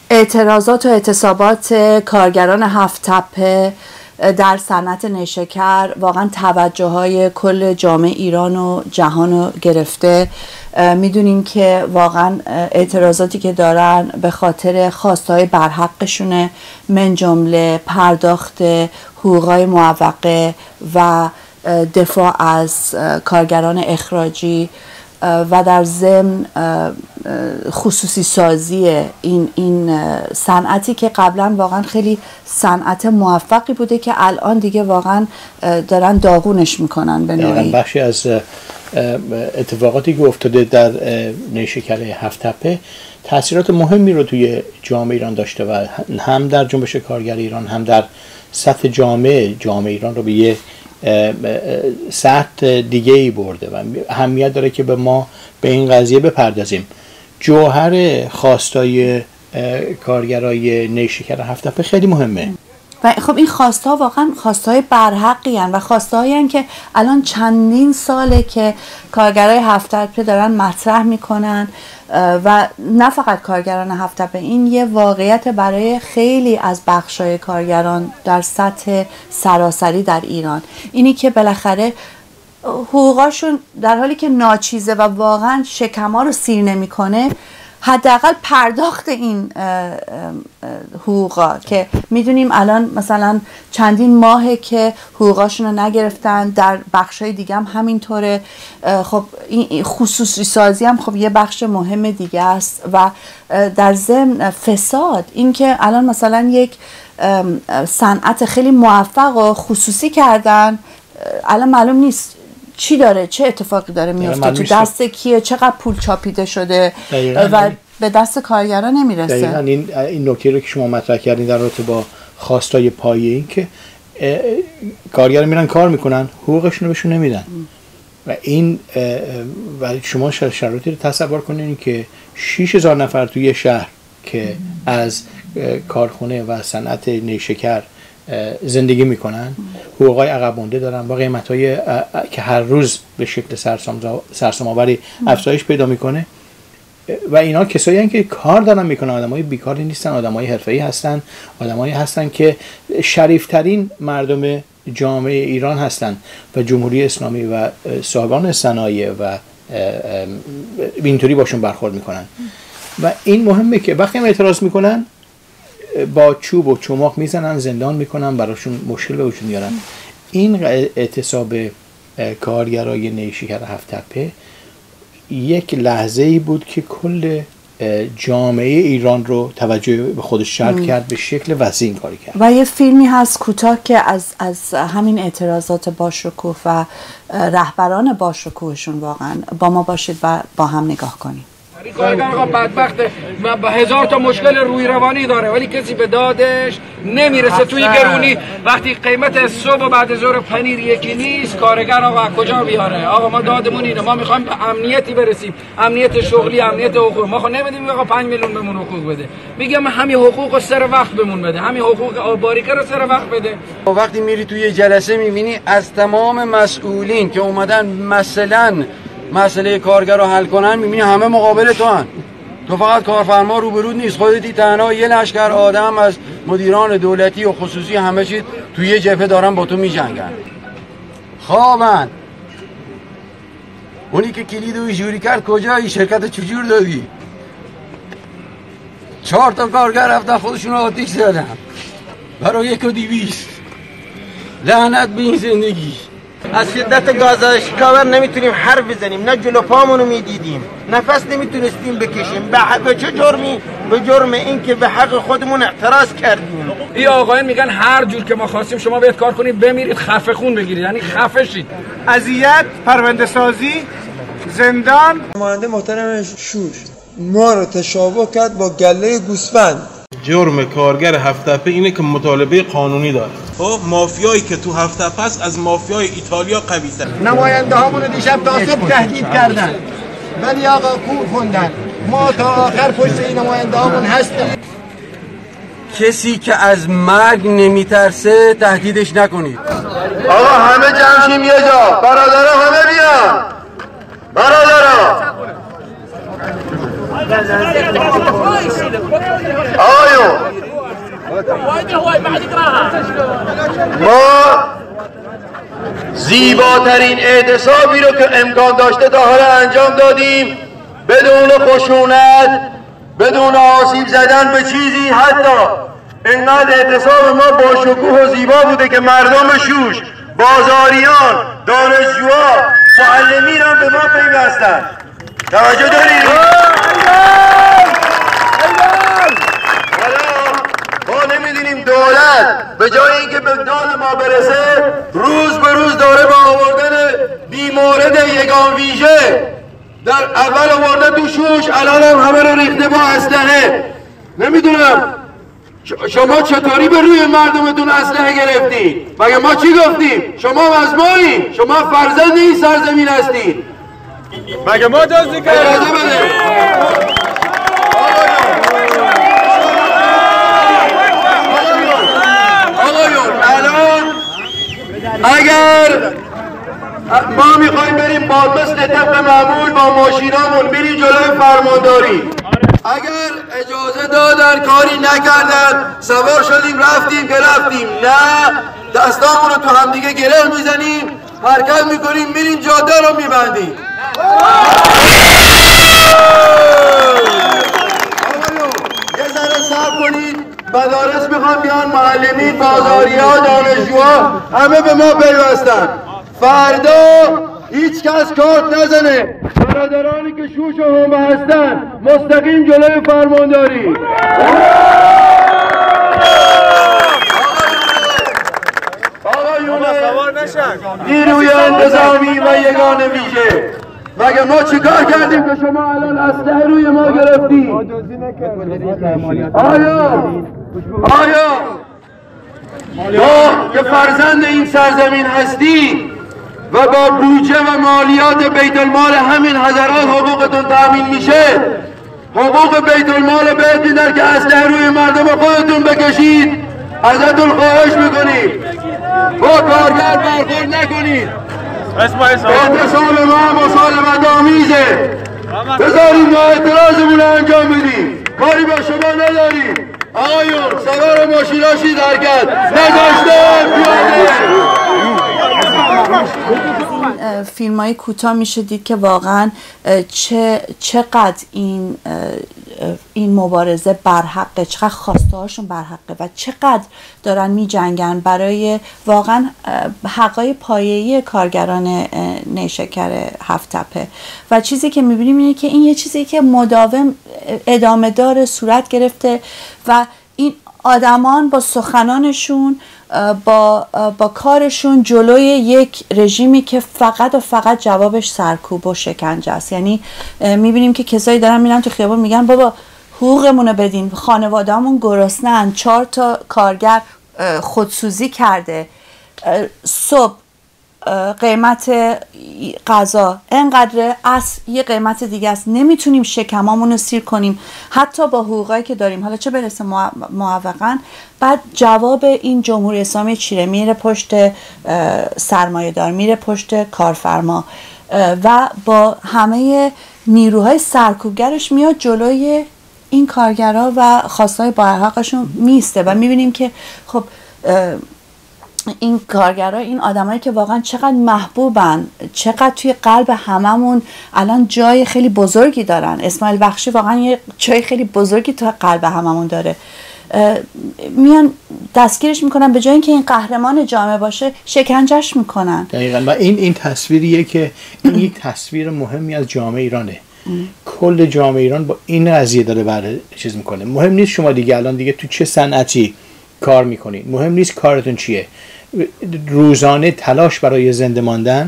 اعتراضات و اعتصابات کارگران هفت تپه در صنعت نیشکر واقعا توجه های کل جامعه ایران و جهان رو گرفته. میدونیم که واقعا اعتراضاتی که دارن به خاطر خواستهای برحقشونه، من جمله پرداخت حقوقهای موقته و دفاع از کارگران اخراجی و در ضمن خصوصی سازی این صنعتی که قبلا واقعا خیلی صنعت موفقی بوده که الان دیگه واقعا دارن داغونش میکنن به نوعی. بخشی از اتفاقاتی که افتاده در نیشکر هفت تپه تاثیرات مهمی رو توی جامعه ایران داشته و هم در جنبش کارگر ایران هم در سطح جامعه ایران رو به یه سطح دیگه ای برده و اهمیت داره که به این قضیه بپردازیم. جوهر خواستای کارگرای نیشکر هفت تپه خیلی مهمه و خب این خواستها واقعا خواستهای برحقی هستند و خواستهایی هستند که الان چندین ساله که کارگرای هفت تپه دارن مطرح میکنن و نه فقط کارگران هفت تپه، این یه واقعیت برای خیلی از بخشای کارگران در سطح سراسری در ایران، اینی که بالاخره حقوقاشون در حالی که ناچیزه و واقعا شکم‌ها رو سیر نمیکنه، حداقل پرداخت این حقوقا که میدونیم الان مثلا چندین ماهه که حقوقاشون رو نگرفتن، در بخشای دیگه هم همینطوره. خب این خصوصی سازی هم خب یه بخش مهم دیگه است و در ضمن فساد، این که الان مثلا یک صنعت خیلی موفق و خصوصی کردن، الان معلوم نیست چی داره، چه اتفاقی داره میفته، تو دست کیه، چقدر پول چاپیده شده و به دست کارگران نمیرسه. دقیقاً این نکته رو که شما مطرح کردین در رابطه با خواستای پایه‌ای، این که کارگران میرن کار میکنن، حقوقشون رو بهشون نمیدن و شما شرایطی رو تصور کنین که 6000 نفر توی شهر که از کارخونه و صنعت نیشکر زندگی میکنن، حقوقای عقب مونده دارن با قیمتای که هر روز به شکل سرسام‌آوری افزایش پیدا میکنه و اینا کسایی هستن که کار دارن میکنن، آدمای بیکاری نیستن، آدمای حرفه‌ای هستن، آدمایی هستن که شریفترین مردم جامعه ایران هستن و جمهوری اسلامی و صاحبان صنایع و اینطوری باشون برخورد میکنن و این مهمه که وقتی هم اعتراض میکنن با چوب و چماق میزنن، زندان میکنن، براشون مشکل به وجود میارن. این اعتصاب کارگرای نیشکر هفت تپه یک لحظه ای بود که کل جامعه ایران رو توجه به خودش جلب کرد، به شکل وسیع کاری کرد. و یه فیلمی هست کوتاه که از همین اعتراضات باشکوه و رهبران باشکوهشون واقعا با ما باشید و با هم نگاه کنید. کارگر آقا بدبخته و با 1000 تا مشکل روی روانی داره ولی کسی به دادش نمیرسه. توی گرونی وقتی قیمت صبح و بعد ظهر پنیر یکی نیست، کارگر آقا کجا بیاره؟ آقا ما دادمون اینه، ما میخوایم به امنیتی برسیم، امنیت شغلی، امنیت حقوقی. ما خب نمیدیم آقا 5 میلیون بهمون حقوق بده، میگم همین حقوق رو سر وقت بهمون بده، همین حقوق آباریکه رو سر وقت بده. وقتی میری توی جلسه میبینی از تمام مسئولین که اومدن مثلا مسئله کارگر رو حل کنن، میبینی همه مقابل تو هن. تو فقط کارفرما روبرود نیست، خودتی تنها یه لشکر آدم از مدیران دولتی و خصوصی همه چیز توی یه جبهه دارن با تو میجنگن. خوابن. اونی که کلید و جوری کرد کجایی؟ شرکت چجور دادی؟ 4 تا کارگر رفتن خودشون رو آتیش زدن برای 1200. لعنت به این زندگی. از شدت گاز اشکاور نمیتونیم حرف بزنیم، نه جلو پامونو میدیدیم، نفس نمیتونستیم بکشیم. به چه جرمی؟ به جرم این که به حق خودمون اعتراض کردیم. این آقایان میگن هر جور که ما خواستیم شما باید کار کنید، بمیرید، خفه خون بگیرید، یعنی خفه شید. اذیت، پرونده سازی، زندان. نماینده محترم شوش ما رو تشابه کرد با گله گوسفند. جرم کارگر هفت تپه اینه که مطالبه قانونی داره. خب مافیایی که تو هفت تپه است از مافیای ایتالیا قوی‌تره. نماینده هامون رو دیشب تا صبح تهدید کردن ولی آقا کور خوندن. ما تا آخر پشت این نماینده هامون هستیم. کسی که از مرگ نمیترسه تهدیدش نکنید. آقا همه جمع شیم یه جا، برادرها همه بیان، برادرها. آقا آقایون ما زیباترین اعتصابی رو که امکان داشته تا حالا انجام دادیم بدون خشونت، بدون آسیب زدن به چیزی. حتی اینقدر اعتصاب ما با شکوه و زیبا بوده که مردم شوش، بازاریان، دانشجوها، معلمین هم به ما پیوستن. توجه دارید؟ ما نمیدونیم دولت به جای اینکه به داد ما برسه روز به روز داره با آوردن بیمورد یگان ویژه در اول آورده تو شوش، الان هم همه رو ریخته با اسلحه. نمیدونم شما چطوری به روی مردمتون اسلحه گرفتید؟ مگه ما چی گفتیم؟ شما از مایید، شما فرزند این سرزمین هستید. مگه ما دزدی کردیم؟ اجازه بده. اگر ما میخوایم بریم با مثل طبق معمول با ماشینامون بریم جلوی فرمانداری، اگر اجازه دادن کاری نکردن سوار شدیم رفتیم که رفتیم، نه دستامون رو تو همدیگه گره میزنیم، حرکت میکنیم میریم جاده رو میبندیم. یه ذره صبر کنید، مدارس میخوان بیان، معلمین، بازاری‌ها، دانشجوها همه به ما پیوستن. فردا هیچ کس کارت نزنه، برادرانی که شوش و همه هستن مستقیم جلوی فرمانداری. نیروی انتظامی و یگان ویژه، مگه ما چیکار کردیم که شما الان اسلحه روی ما گرفتید؟ آیا ما که فرزند این سرزمین هستی و با بودجه و مالیات بیت المال همین حضرات حقوقتون تامین میشه، حقوق بیت المال بهت میدن که اسلحه روی مردم خودتون بکشید؟ ازتون خواهش میکنیم با کارگر برخورد نکنید. اعتصاب ما مسالمت آمیزه، بذاریم ما اعتراضمون رو انجام بدیم، کاری با شما نداریم. آقایون سوار ماشیناشید حرکت نذاشته پیاده. فیلم های کوتاه میشه دید که واقعا چقدر این مبارزه برحقه، چقدر خواسته هاشون برحقه و چقدر دارن می جنگن برای واقعا حقای پایه‌ای کارگران نیشکر هفت تپه. و چیزی که میبینیم اینه که این یه چیزی که مداوم ادامه داره، صورت گرفته و این آدمان با سخنانشون با کارشون جلوی یک رژیمی که فقط و فقط جوابش سرکوب و شکنجه است. یعنی میبینیم که کسایی دارن میرن تو خیابون میگن بابا حقوقمون رو بدین، خانواده‌مون گرسنه‌اند، 4 تا کارگر خودسوزی کرده، صبح قیمت غذا اینقدر، اصل یه قیمت دیگه است، نمیتونیم شکمامون رو سیر کنیم حتی با حقوقایی که داریم، حالا چه برسه معوقاً. بعد جواب این جمهوری اسلامی چیره؟ میره پشت سرمایه دار، میره پشت کارفرما و با همه نیروهای سرکوبگرش میاد جلوی این کارگرها و خواستای با حقشون میسته. و میبینیم که خب این کارگرها، این آدمایی که واقعا چقدر محبوبن، چقدر توی قلب هممون الان جای خیلی بزرگی دارن. اسماعیل بخشی واقعا یه جای خیلی بزرگی توی قلب هممون داره. میان دستگیرش میکنن، به جای اینکه این قهرمان جامعه باشه شکنجهش میکنن. دقیقاً. و این تصویریه که این یک تصویر مهمی از جامعه ایرانه. کل جامعه ایران با این قضیه داره چیز میکنه. مهم نیست شما دیگه الان دیگه تو چه صنعتی کار میکنید، مهم نیست کارتون چیه، روزانه تلاش برای زنده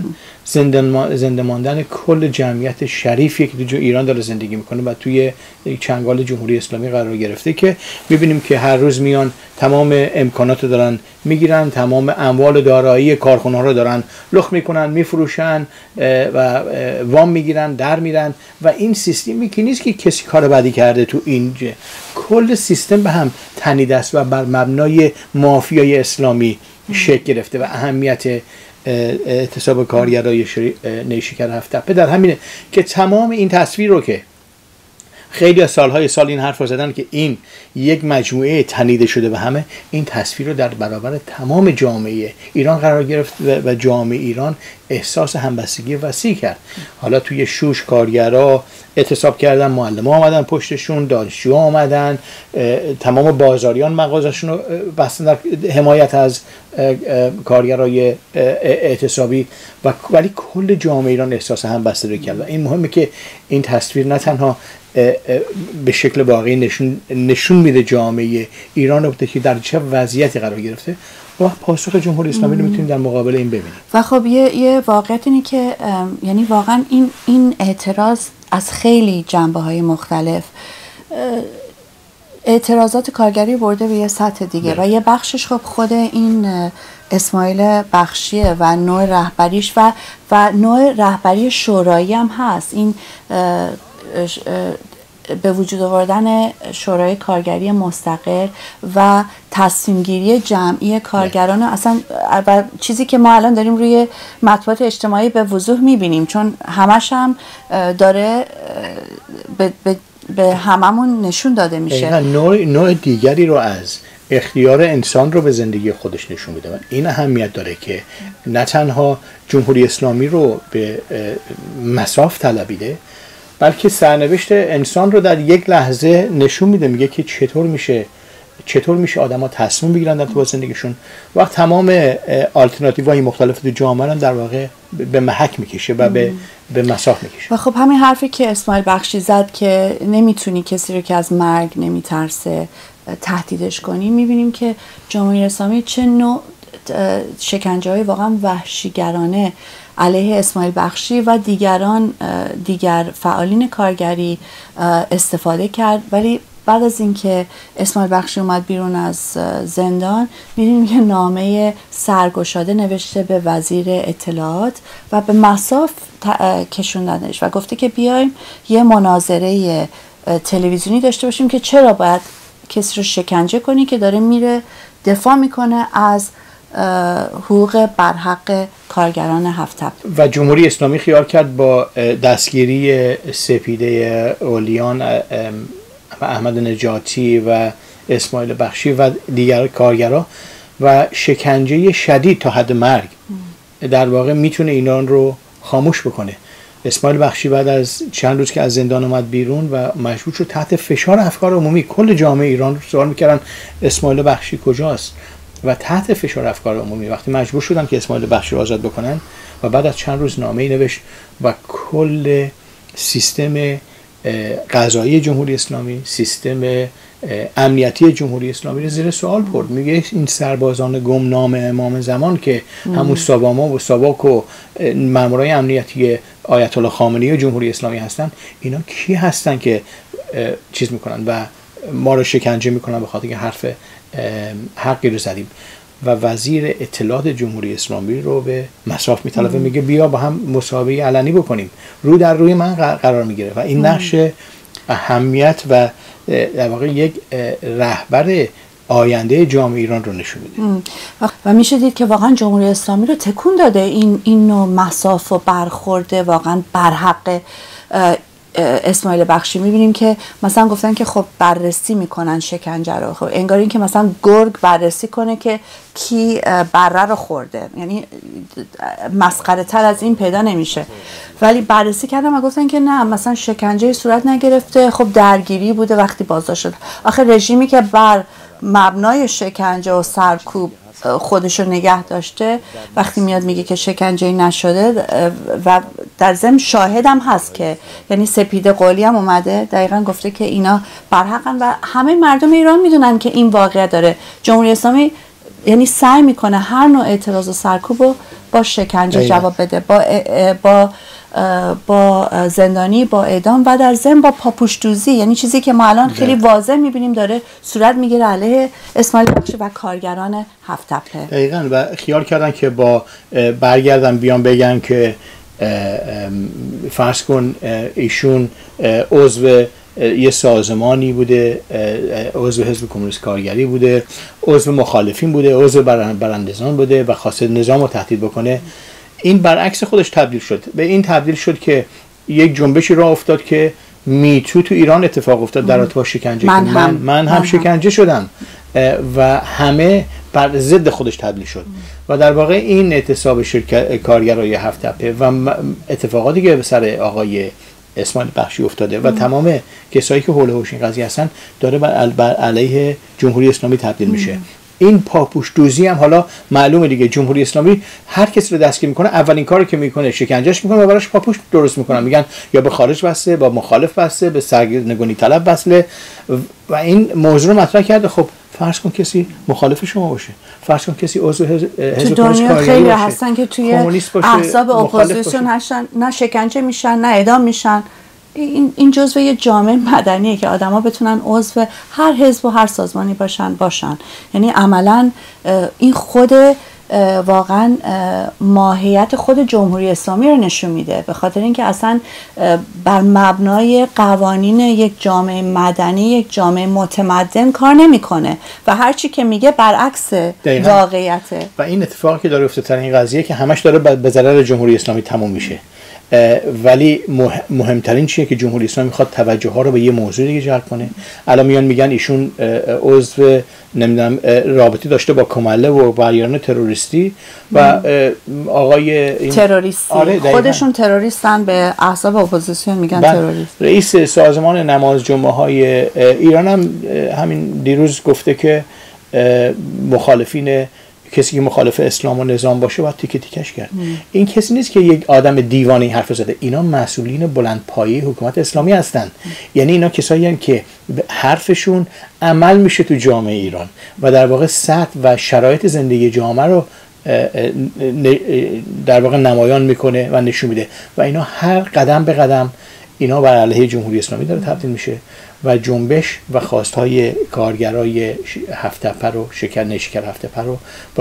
ماندن کل جمعیت شریفی که تو ایران داره زندگی میکنه و توی چنگال جمهوری اسلامی قرار گرفته، که میبینیم که هر روز میان تمام امکانات دارن میگیرن، تمام اموال دارایی کارخونه ها رو دارن لخت میکنن، میفروشن و وام میگیرن، در میرن. و این سیستمی که نیست که کسی کار بدی کرده تو این کل سیستم به هم تنیده است و بر مبنای مافیای اسلامی شکل گرفته و اهمیت اعتصاب کارگرای نیشکر هفت تپه در همینه که تمام این تصویر رو که خیلی از سالهای سال این حرف رو زدن که این یک مجموعه تنیده شده به همه. این تصویر رو در برابر تمام جامعه ایران قرار گرفت و جامعه ایران احساس همبستگی وسیع کرد. حالا توی شوش کارگرها اعتصاب کردن، معلم‌ها آمدن پشتشون، دانشجوها آمدن، تمام بازاریان مغازه‌شون رو بستن در حمایت از کارگرای اعتصابی، ولی کل جامعه ایران احساس همبستگی کرد. و این مهمه که این تصویر نه تنها به شکل واقعی نشون میده جامعه ایران رو که در چه وضعیتی قرار گرفته و پاسخ جمهوری اسلامی رو میتونیم در مقابل این ببینیم. و خب یه واقعیت اینه که یعنی واقعا این اعتراض از خیلی جنبه‌های مختلف، اعتراضات کارگری برده به یه سطح دیگه و یه بخشش خب خود این اسماعیل بخشیه و نوع رهبریش و نوع رهبری شورایی هم هست. این به وجود آوردن شورای کارگری مستقل و تصمیم گیری جمعی کارگران اصلا و چیزی که ما الان داریم روی مطبوعات اجتماعی به وضوح میبینیم، چون همش هم داره به هممون نشون داده میشه. نوع دیگری رو از اختیار انسان رو به زندگی خودش نشون میده و این اهمیت داره که نه تنها جمهوری اسلامی رو به مصاف طلبیده، بلکه سرنوشت انسان رو در یک لحظه نشون میده. میگه که چطور میشه آدم‌ها تصمیم بگیرن در تو زندگیشون وقت تمام آلترناتیوهای مختلف تو جامعه در واقع به محک میکشه و به مصاف میکشه. و خب همین حرفی که اسماعیل بخشی زد که نمیتونی کسی رو که از مرگ نمیترسه تهدیدش کنی، میبینیم که جمهوری اسلامی چه نوع شکنجه‌های واقعا وحشیگرانه علیه اسماعیل بخشی و دیگر فعالین کارگری استفاده کرد. ولی بعد از اینکه اسماعیل بخشی اومد بیرون از زندان، می‌بینیم که نامه سرگشاده نوشته به وزیر اطلاعات و به مصاف کشوندنش و گفته که بیایم یه مناظره تلویزیونی داشته باشیم که چرا باید کسی رو شکنجه کنی که داره میره دفاع میکنه از حقوق برحق کارگران هفت تپه. و جمهوری اسلامی خیال کرد با دستگیری سپیده اولیان و احمد نجاتی و اسماعیل بخشی و دیگر کارگرها و شکنجه شدید تا حد مرگ در واقع میتونه ایران رو خاموش بکنه. اسماعیل بخشی بعد از چند روز که از زندان اومد بیرون و مجبور شد تحت فشار افکار عمومی، کل جامعه ایران رو سوال میکردن اسماعیل بخشی کجاست و تحت فشار افکار عمومی وقتی مجبور شدن که اسماعیل بخشی رو آزاد بکنن و بعد از چند روز نامه‌ای نوشت و کل سیستم قضایی جمهوری اسلامی، سیستم امنیتی جمهوری اسلامی رو زیر سوال برد. میگه این سربازان گمنام امام زمان که همون ساباما و ساواک و مامورای امنیتی آیت الله خامنه‌ای و جمهوری اسلامی هستن، اینا کی هستن که چیز میکنن و ما رو شکنجه میکنن به خاطر که حرف حقی رو زدیم. و وزیر اطلاعات جمهوری اسلامی رو به مصاف میطلبه، میگه بیا با هم مسابقه علنی بکنیم، رو در روی من قرار میگیره و این نقش اهمیت و در واقع یک رهبر آینده جامعه ایران رو نشون میده. و میشه دید که واقعا جمهوری اسلامی رو تکون داده این نوع مصاف و برخورده واقعا برحق اسماعیل بخشی. میبینیم که مثلا گفتن که خب بررسی میکنن شکنجه رو، خب انگار این که مثلا گرگ بررسی کنه که کی بره رو خورده، یعنی مسخره تر از این پیدا نمیشه. ولی بررسی کردم و گفتن که نه، مثلا شکنجه صورت نگرفته، خب درگیری بوده وقتی بازداشت شد. آخه رژیمی که بر مبنای شکنجه و سرکوب خودشو نگه داشته وقتی میاد میگه که شکنجه نشده و در ضمن شاهد هم هست که یعنی سپیده قلی هم اومده دقیقا گفته که اینا برحقن و همه مردم ایران میدونن که این واقعیت داره. جمهوری اسلامی یعنی سعی میکنه هر نوع اعتراض و سرکوب رو با شکنجه جواب بده، با زندانی، با اعدام و در ضمن با پاپوش‌دوزی، یعنی چیزی که ما الان خیلی واضح میبینیم داره صورت میگیره علیه اسماعیل بخشی و کارگران هفت تپه. دقیقاً. و خیال کردن که با برگردن بیان بگن که فرض کن ایشون عضو یه سازمانی بوده، عضو حزب کمونیست کارگری بوده، عضو مخالفین بوده، عضو براندازان بوده و خواسته نظام رو تهدید بکنه. این برعکس خودش تبدیل شد. به این تبدیل شد که یک جنبشی راه افتاد که میتو تو ایران اتفاق افتاد در رابطه با شکنجه. من هم شکنجه شدم و همه بر ضد خودش تبدیل شد و در واقع این اعتصاب کارگرای هفت تپه و اتفاقاتی که به سر آقای اسماعیل بخشی افتاده و تمام کسایی که حول و حوش این قضیه هستن داره بر علیه جمهوری اسلامی تبدیل میشه. این پاپوش دوزی هم حالا معلومه دیگه، جمهوری اسلامی هر کسی رو دستگیر میکنه اولین کاری که میکنه شکنجهش میکنه و براش پاپوش درست میکنن، میگن یا به خارج بسته، با مخالف بسته، به سرنگونی طلب بسته و این موضوع رو مطرح کرده. خب فرض کن کسی مخالف شما باشه، فرض کن کسی عضو حزب دنیا خیلی هستن که توی احزاب اپوزیسیون هستن، نه شکنجه میشن نه اعدام میشن. این جزء یه جامعه مدنیه که آدما بتونن عضو هر حزب و هر سازمانی باشن. یعنی عملا این خود واقعا ماهیت خود جمهوری اسلامی رو نشون میده، به خاطر اینکه اصلا بر مبنای قوانین یک جامعه مدنی، یک جامعه متمدن کار نمیکنه و هر چی که میگه برعکس واقعیته. و این اتفاقی که داره افتاده این قضیه که همش داره به ضرر جمهوری اسلامی تموم میشه. ولی مهمترین چیه که جمهوری اسلامی میخواد توجه ها رو به یه موضوع دیگه جلب کنه. الان میگن ایشون عضو نمیدونم رابطه داشته با کمله و بیان تروریستی و آقای تروریستی خودشون تروریستن، به احزاب اپوزیسیون میگن تروریست. رئیس سازمان نماز جمعه های ایران هم همین دیروز گفته که مخالفین کسی که مخالف اسلام و نظام باشه باید تیکه تیکش کرد. این کسی نیست که یک آدم دیوانه حرف زده، اینا مسئولین بلندپایه حکومت اسلامی هستن. یعنی اینا کسایی هستن که حرفشون عمل میشه تو جامعه ایران و در واقع سطح و شرایط زندگی جامعه رو در واقع نمایان میکنه و نشون میده و اینا هر قدم به قدم اینا بر علیه جمهوری اسلامی داره تبدیل میشه و جنبش و خواستهای کارگرای هفت تپه رو نیشکر هفت تپه رو به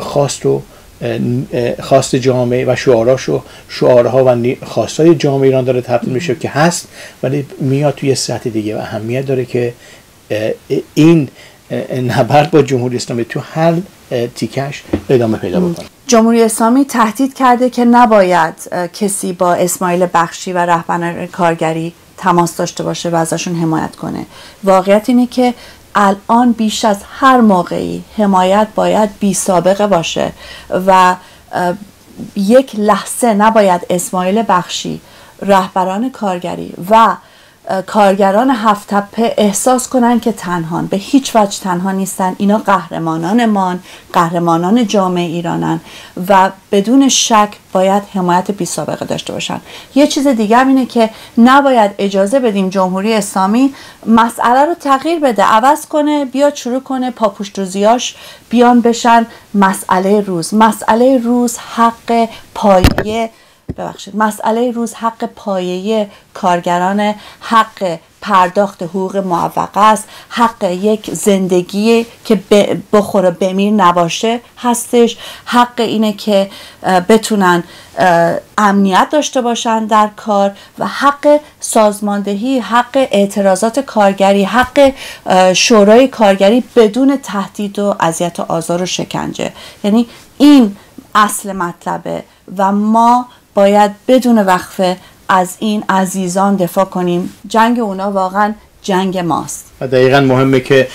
خواست جامعه و شعارها و خواستهای جامعه ایران داره تبدیل میشه که هست، ولی میاد توی سطح دیگه و اهمیت داره که این نبرد با جمهوری اسلامی تو هر تیکش ادامه پیدا بکنه. جمهوری اسلامی تهدید کرده که نباید کسی با اسماعیل بخشی و رهبران کارگری تماس داشته باشه و ازشون حمایت کنه. واقعیت اینه که الان بیش از هر موقعی حمایت باید بی سابقه باشه و یک لحظه نباید اسماعیل بخشی، رهبران کارگری و کارگران هفت تپه احساس کنن که تنهان، به هیچ وجه تنها نیستن. اینا قهرمانان جامعه ایرانن و بدون شک باید حمایت بی سابقه داشته باشن. یه چیز دیگه هم اینه که نباید اجازه بدیم جمهوری اسلامی مسئله رو تغییر بده، عوض کنه، بیاد شروع کنه پاپوش‌دوزیاش بیان بشن مسئله روز حق پایه مسئله روز حق پایه کارگران، حق پرداخت حقوق معوقه است، حق یک زندگی که بخوره بمیر نباشه هستش، حق اینه که بتونن امنیت داشته باشن در کار و حق سازماندهی، حق اعتراضات کارگری، حق شورای کارگری بدون تهدید و اذیت و آزار و شکنجه. یعنی این اصل مطلبه و ما باید بدون وقفه از این عزیزان دفاع کنیم. جنگ اونا واقعا جنگ ماست. و دقیقا مهمه که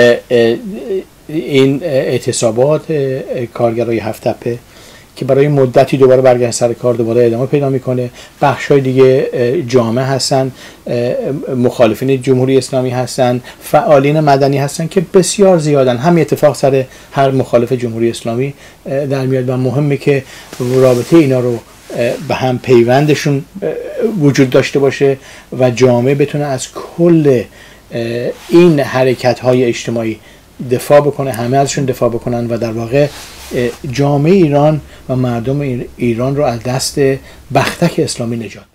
این اعتصابات کارگرای هفت تپه که برای مدتی دوباره برگشت سر کار دوباره ادامه پیدا میکنه، بخشای دیگه جامعه هستن، مخالفین جمهوری اسلامی هستن، فعالین مدنی هستن که بسیار زیادن. همین اتفاق سر هر مخالف جمهوری اسلامی در میاد و مهمه که رابطه اینا رو به هم پیوندشون وجود داشته باشه و جامعه بتونه از کل این حرکت‌های اجتماعی دفاع بکنه، همه ازشون دفاع بکنن و در واقع جامعه ایران و مردم ایران رو از دست بختک اسلامی نجات